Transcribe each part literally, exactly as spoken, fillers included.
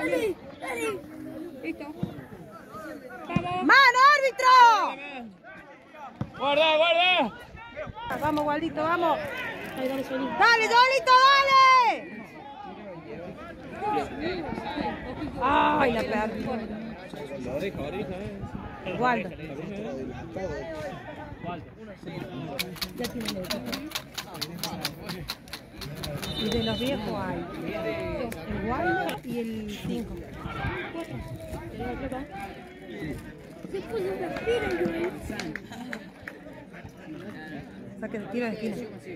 Listo. ¡Mano, árbitro! ¡Guarda, guarda! Vamos, Waldito, vamos. Dale, dale, Solito. Dale, Solito, dale. Ay, la perdí. La oreja, oreja, eh. Waldo. Y de los viejos hay el Waldo y el cinco. Saque de tiro de esquina.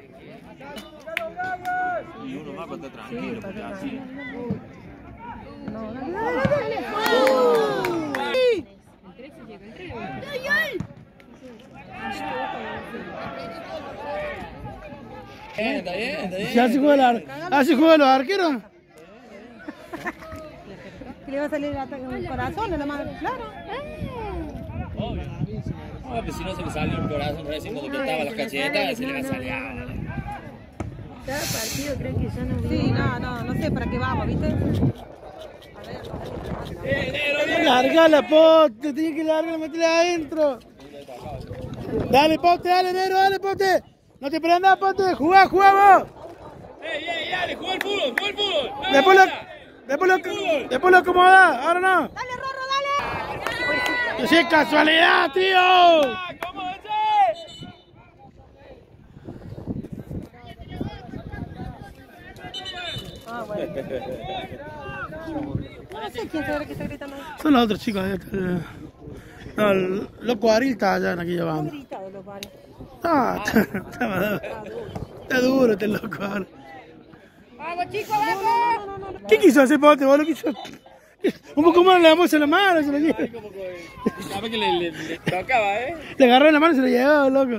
Y uno más para estar tranquilo, porque así. No, dale, dale, dale. Bien, está bien, está bien. ¿Y así juegan los arqueros? Que le va a salir el corazón, nada más, claro. Obvio. No, pues si no se le salió el corazón recién cuando cortaba las cachetas, se le va a salir. Cada partido creen que ya no Sí, no, no, no sé para qué vamos, ¿viste? Largala, Pote, tiene que largar, metele adentro. Dale, Pote, dale, Nero, dale, Pote. No te prendas, Pote, jugá, jugá vos. ¡Ey, ey, dale! ¡Juega el fútbol! ¡Juega el fútbol! No, Después lo, no, después lo, después lo acomodás, ahora no. Dale, Rorro, dale. ¡Qué casualidad, tío! ¡Acomódense! Ah, bueno. No sé quién sabe que está gritando. Son los otros chicos. eh, No, el loco Ariel está allá en aquella No banda. grita de los bares. No, está, está, maduro. Está duro este loco ahora. ¡Vamos, chicos, vamos! ¿Qué quiso hacer Pote? ¿Vos lo quiso? Un poco más le damos en la mano, se lo llevó. Sabe que le, le, le tocaba, ¿eh? Le agarró en la mano y se lo llevó, loco.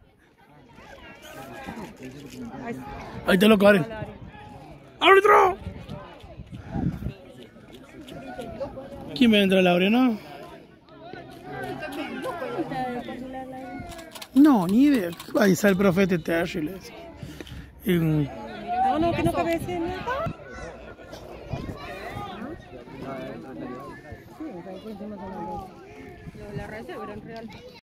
Ahí está loco Ariel. ¡Árbitro! ¿Quién va a entrar, Laureano? No, ni idea. Ahí está el profeta terrible. Y un... No, no, que no cabe ese. ¿No? Sí, la reserva en real.